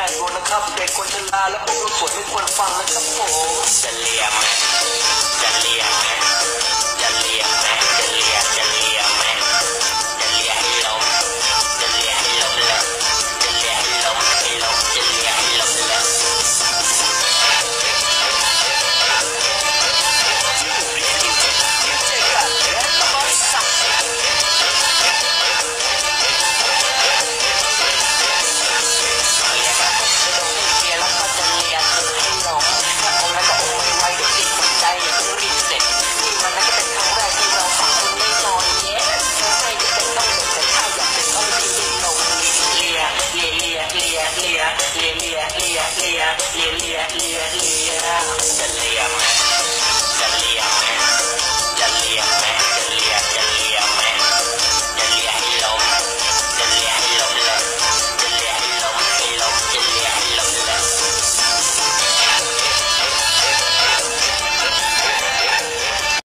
นโบนะครับเด็กคนชราและพวกเราสวยไม่ควรฟังนะครับผมจะเลียไหมจะเลียไหมจะเลียไหมจะเลียไหมจะเลียให้ล้มจะเลียให้ล้มเลยจะเลียให้ล้มให้ล้มจะเลียให้ล้มเลยเลีย